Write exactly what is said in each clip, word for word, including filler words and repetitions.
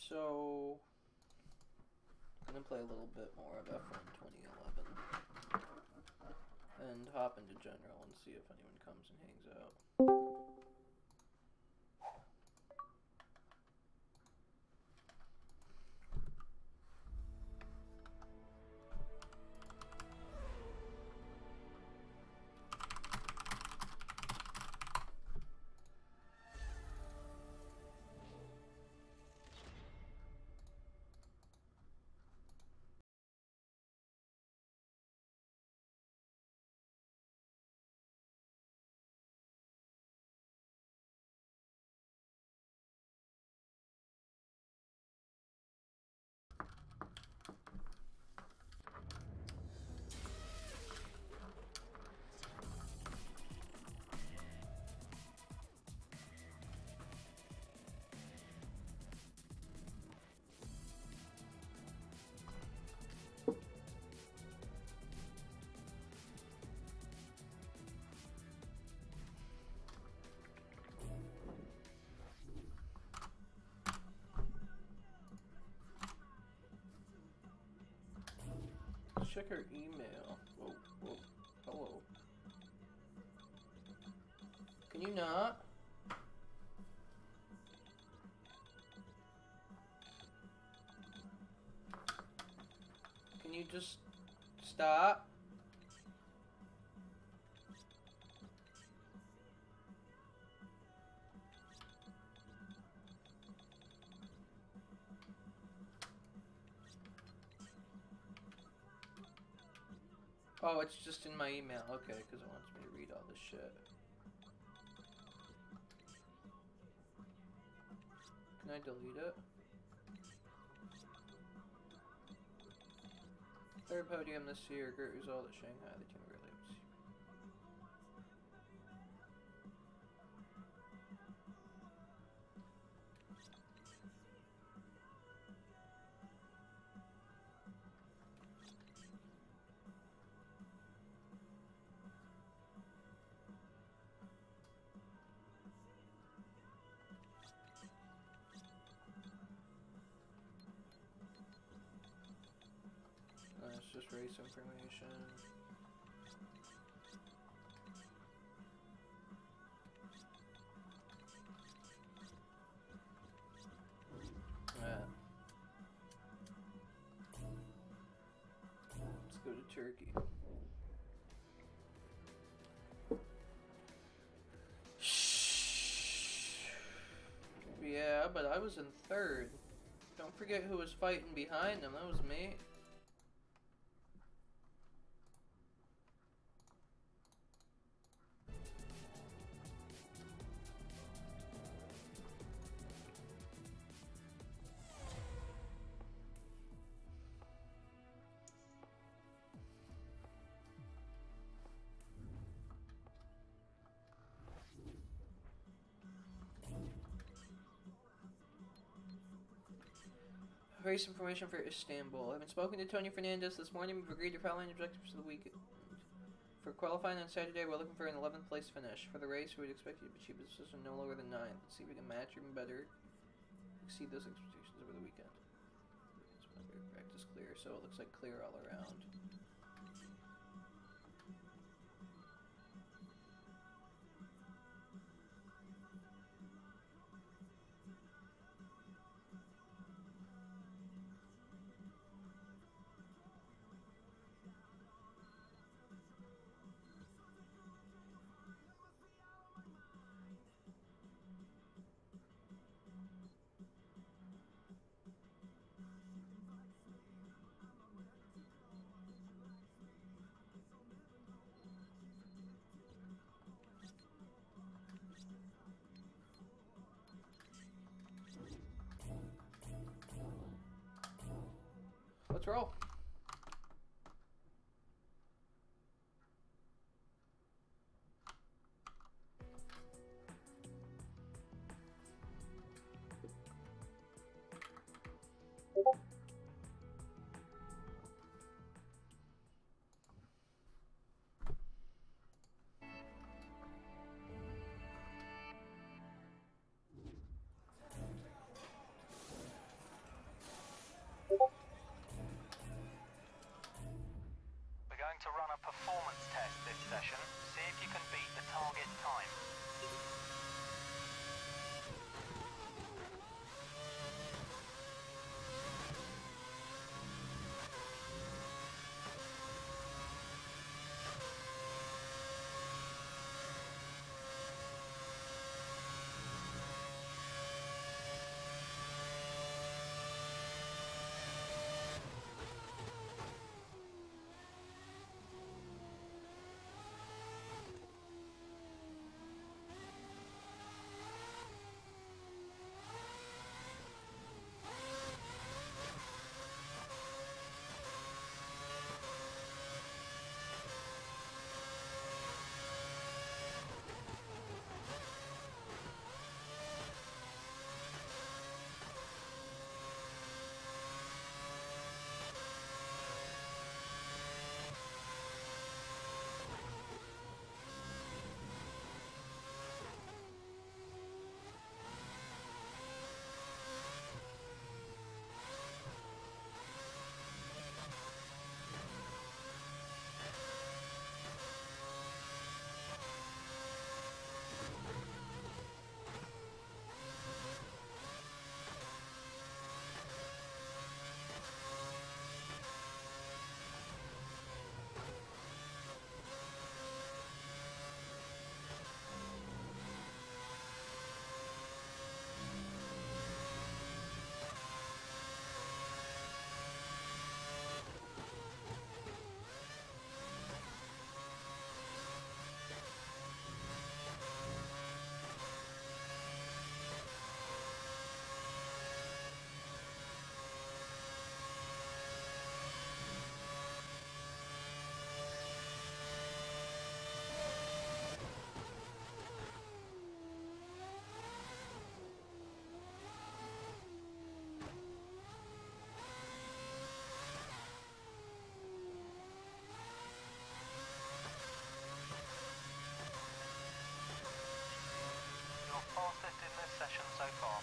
So I'm gonna play a little bit more of F one twenty eleven and hop into general and see if anyone comes and hangs out. Check her email. Whoa, whoa, hello. Can you not? Can you just stop? Oh, it's just in my email. Okay, because it wants me to read all this shit. Can I delete it? Third podium this year. Great result at Shanghai. The team really was. Uh, it's just race information. Uh, let's go to Turkey. Yeah, but I was in third. Don't forget who was fighting behind him. That was me. Race information for Istanbul. I've been spoken to Tony Fernandez this morning. We've agreed to following objectives for the week. For qualifying on Saturday, we're looking for an eleventh place finish. For the race, we would expect you to achieve a position no lower than ninth. Let's see if we can match or even better exceed those expectations over the weekend. Practice clear, so it looks like clear all around. Let's roll. test this session. See if you can beat the target time. Fastest in this session so far.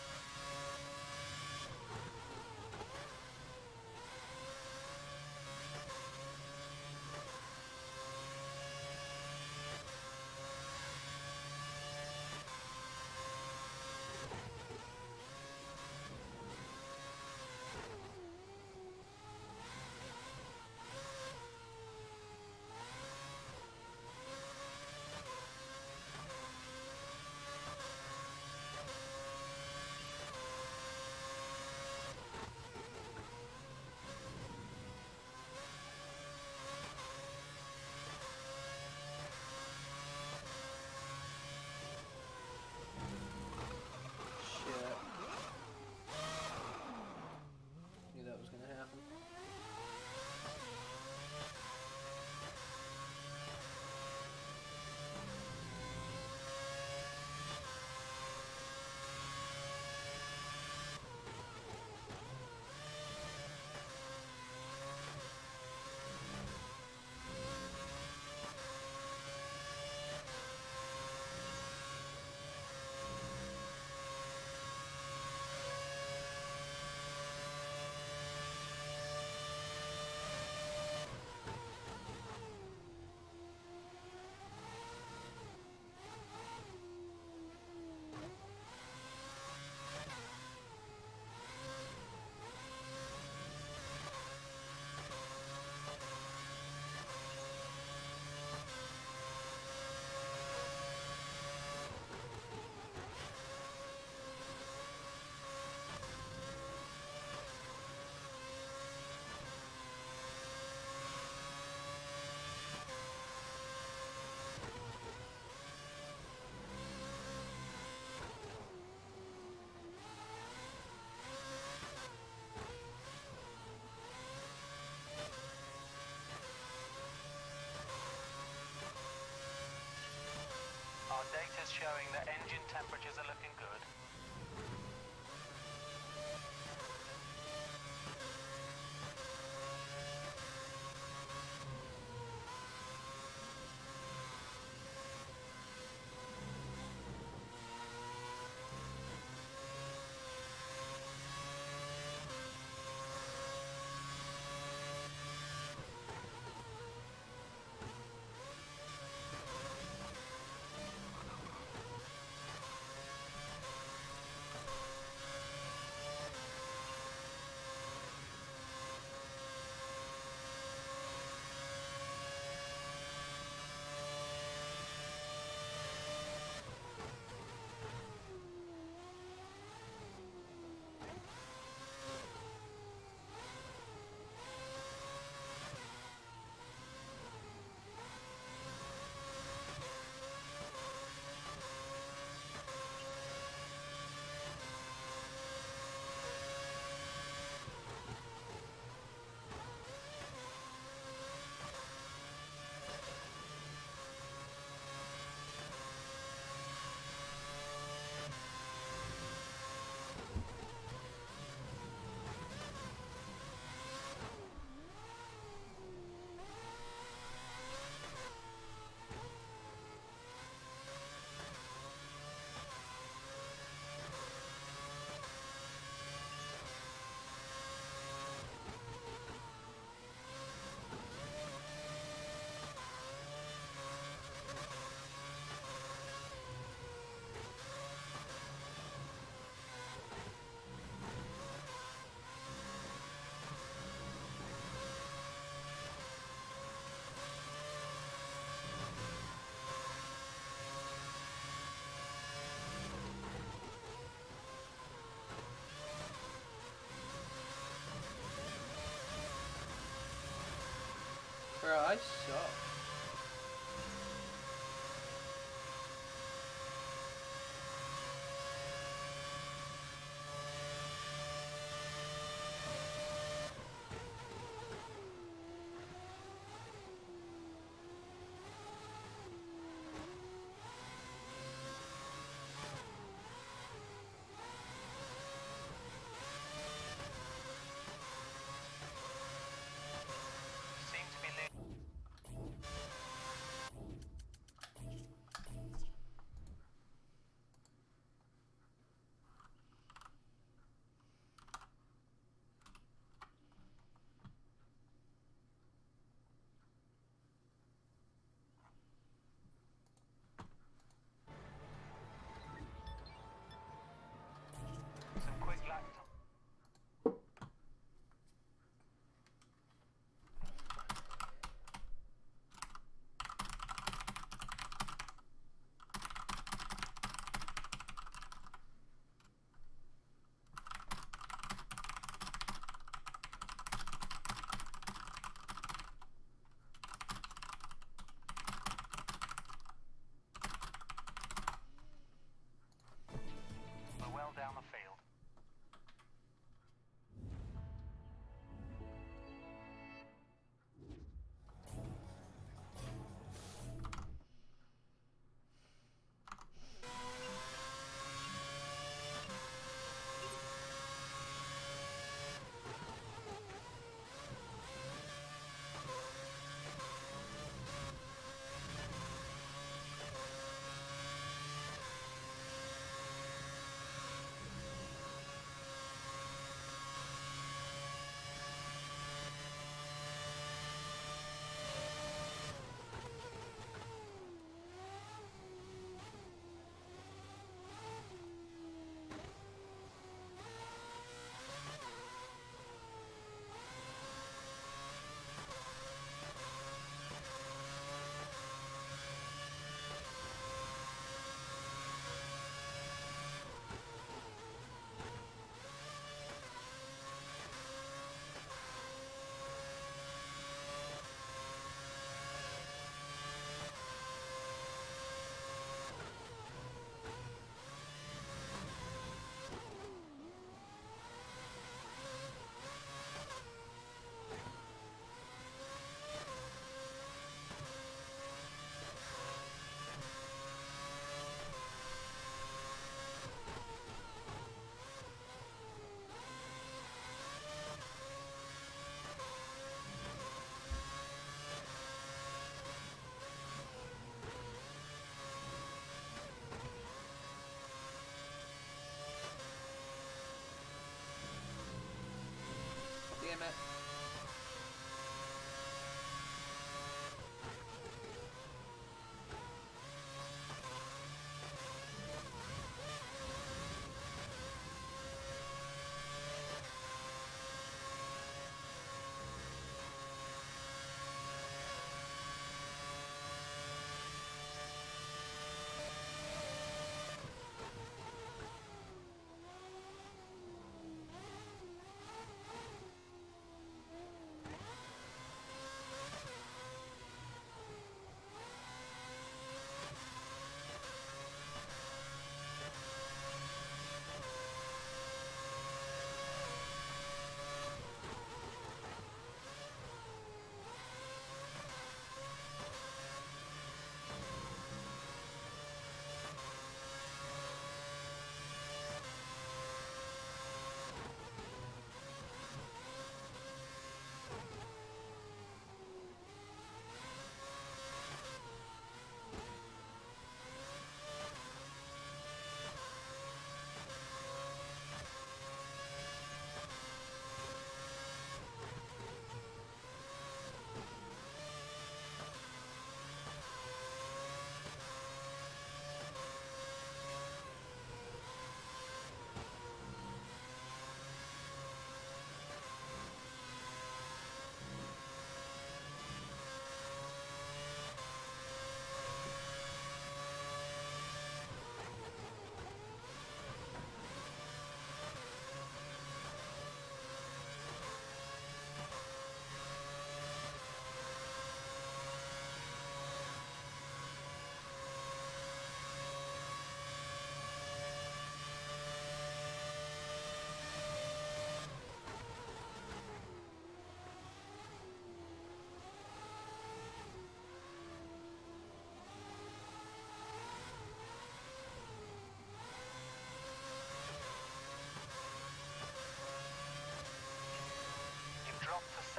Data's showing that engine temperatures are looking good.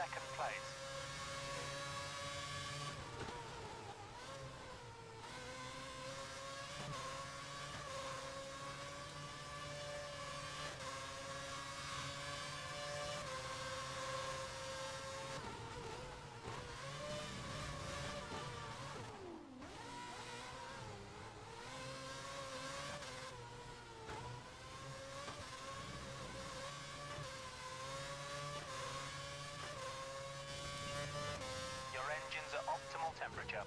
second place. Your engines are optimal temperature.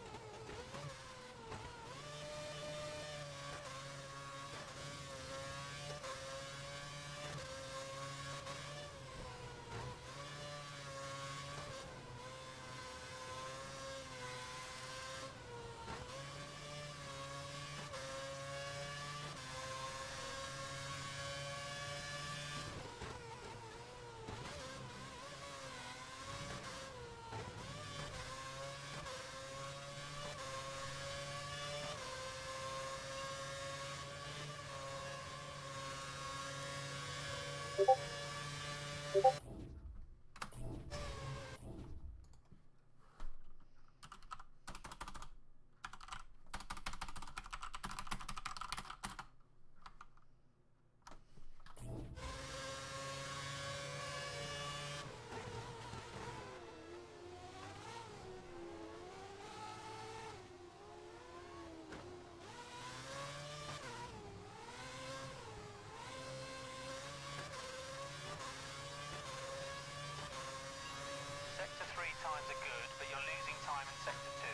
Sector three times are good, but you're losing time in Sector two.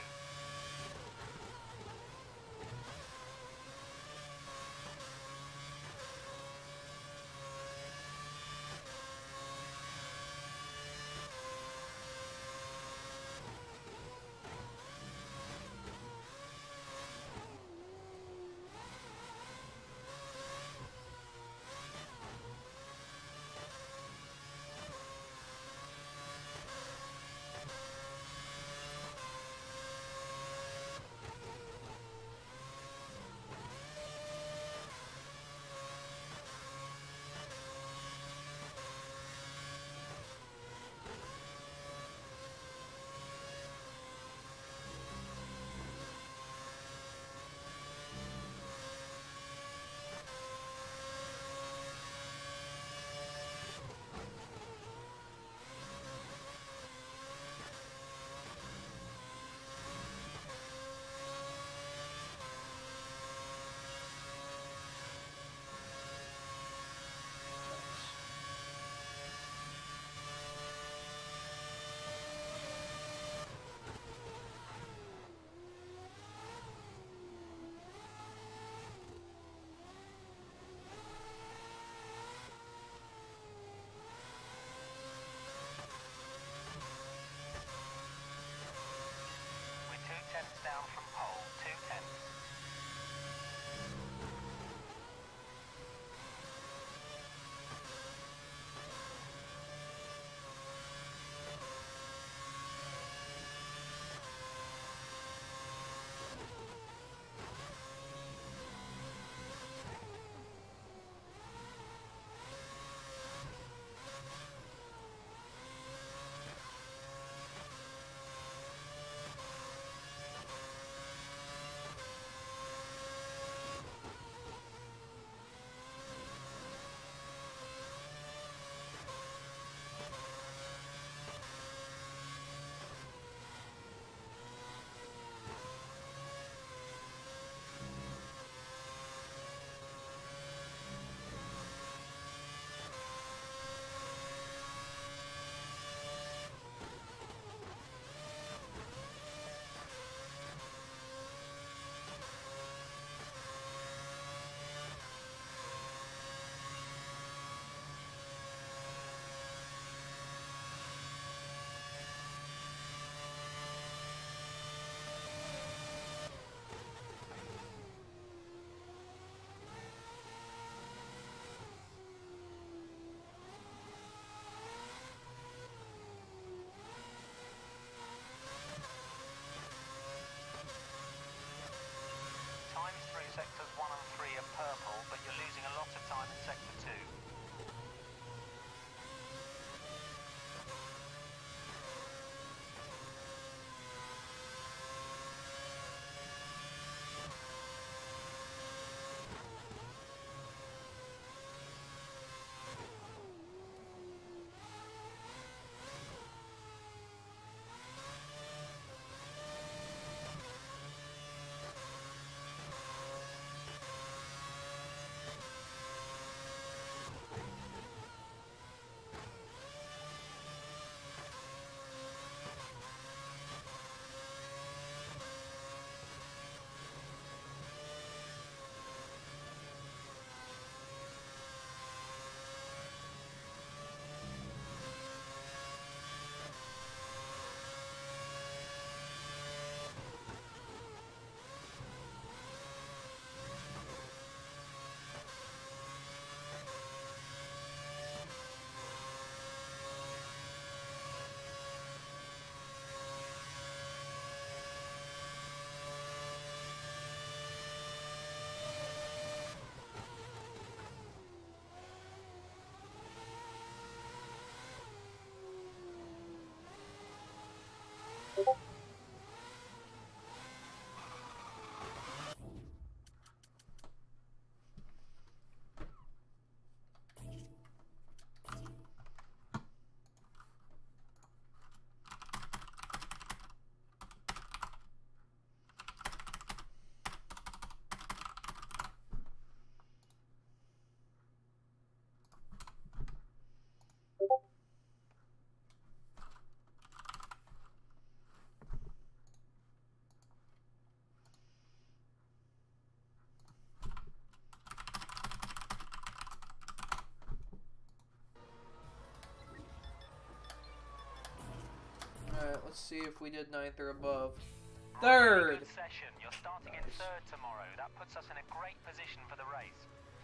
Let's see if we did ninth or above. Really Third! good session. You're starting in Nice. third tomorrow. That puts us in a great position for the race.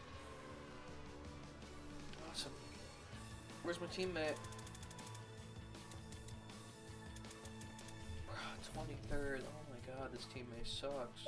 Awesome. Where's my teammate? twenty-third. Oh my god, this teammate sucks.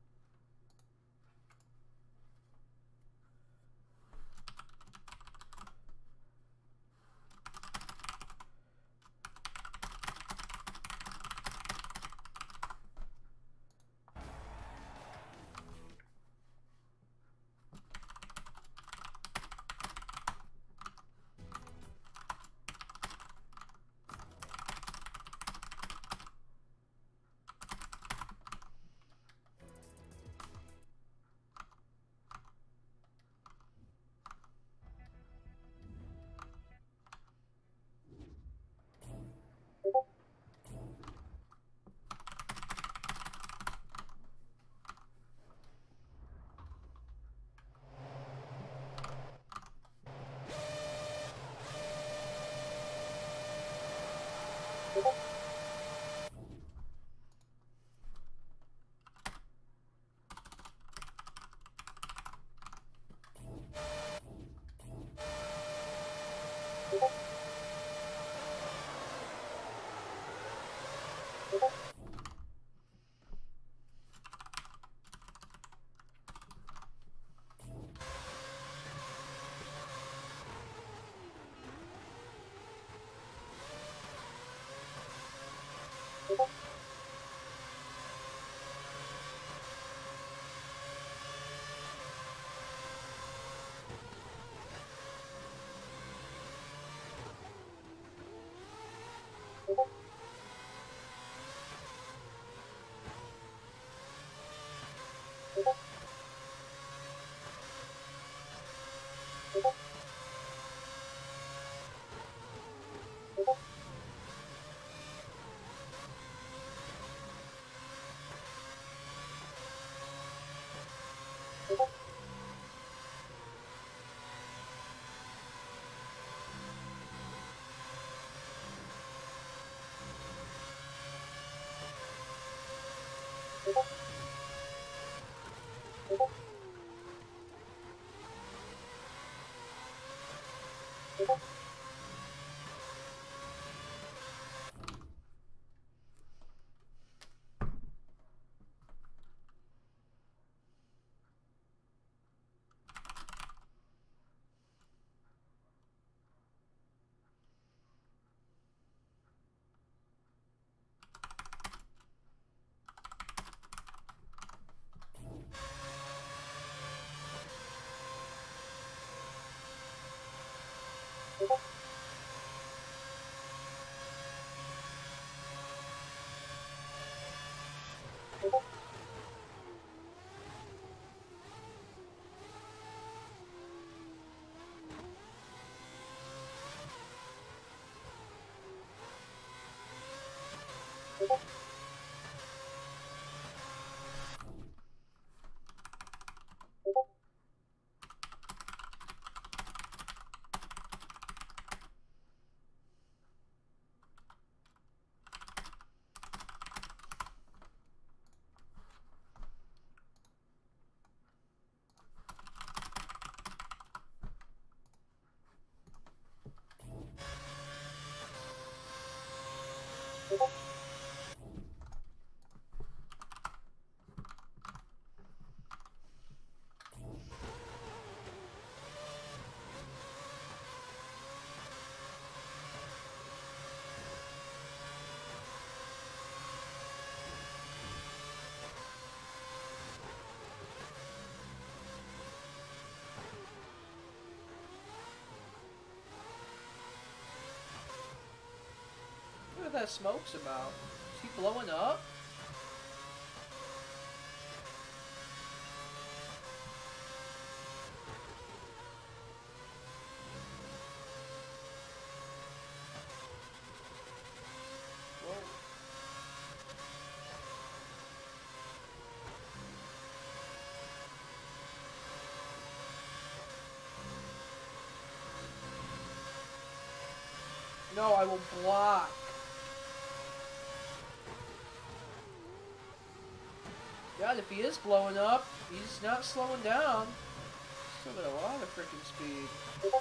What that smoke's about? Is he blowing up? Whoa. No, I will block. God, if he is blowing up, he's not slowing down. Still got a lot of freaking speed.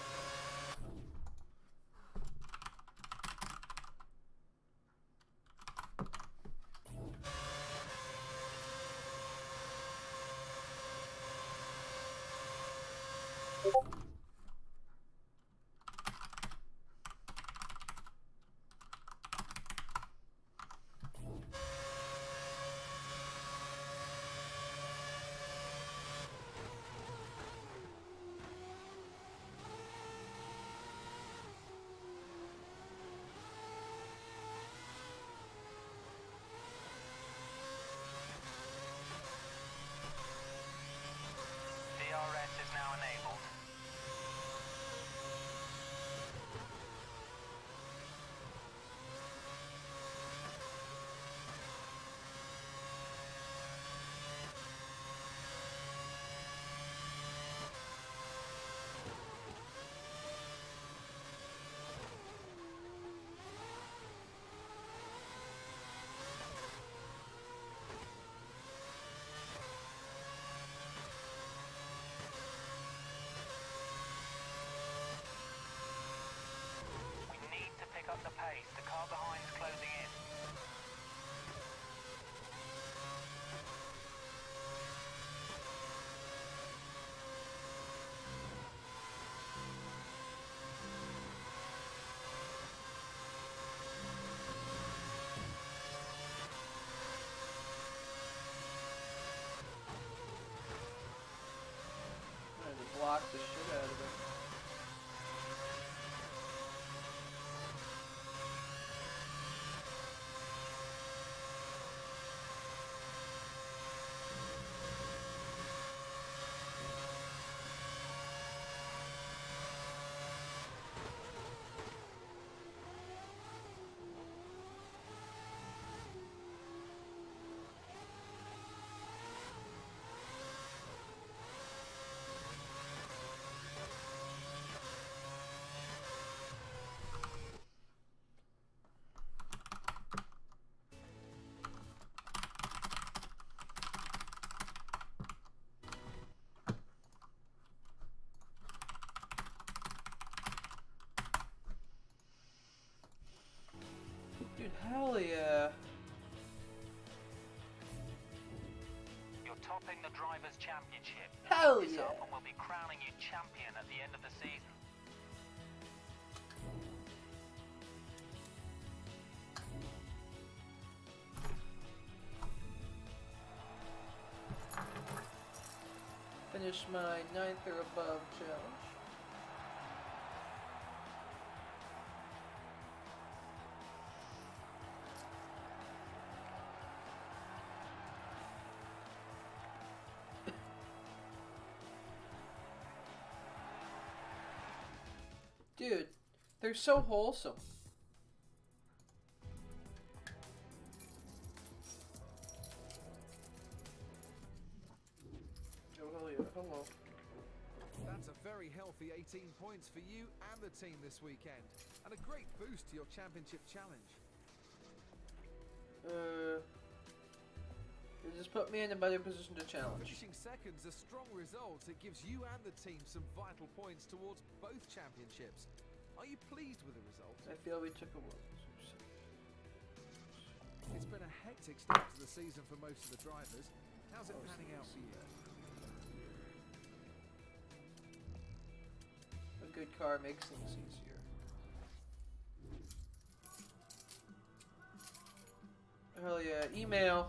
D R S is now enabled. We need to pick up the pace. The car behind is closing in. Trying to block the shit out of it. Dude, hell yeah. You're topping the Drivers' Championship. Hell This yeah. up and we'll be crowning you champion at the end of the season. Finish my ninth or above challenge. Dude, they're so wholesome. Oh, hell yeah. Hello. That's a very healthy eighteen points for you and the team this weekend, and a great boost to your championship challenge. Uh, you just put me in a better position to challenge. Finishing second's a strong result. It gives you and the team some vital points towards both championships. Are you pleased with the result? I feel we took a one. It's been a hectic start to the season for most of the drivers. How's it panning out for you? A good car makes things easier. Hell yeah. Email.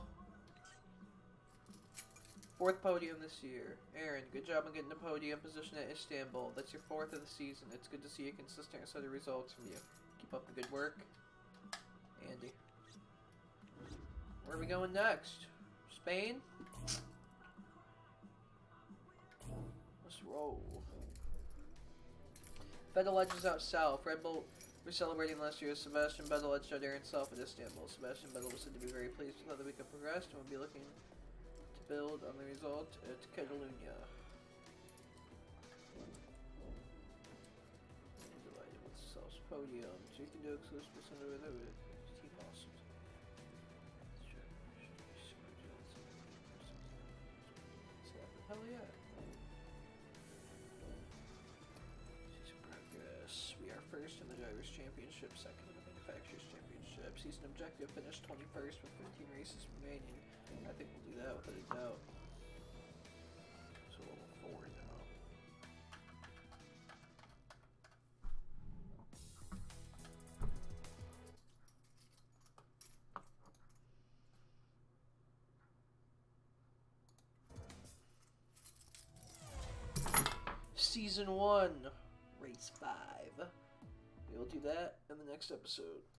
Fourth podium this year. Aaron, good job on getting the podium position at Istanbul. That's your fourth of the season. It's good to see a consistent set of results from you. Keep up the good work. Andy. Where are we going next? Spain? Let's roll. Vettel edges out south. Red Bull were celebrating last year as Sebastian Vettel edged out Aaron south at Istanbul. Sebastian Vettel was said to be very pleased with how the weekend progressed and will be looking to build on the result at Catalunya. Delighted with Self's podium. So you can do exclusive percent of it. Team awesome. Hell yeah. Season progress. We are first in the Drivers' Championship, second in the Manufacturers' Championship. Season objective, finish twenty-first with fifteen races remaining. I think we'll do that without a doubt. So level four now. Season one, race five. We'll do that in the next episode.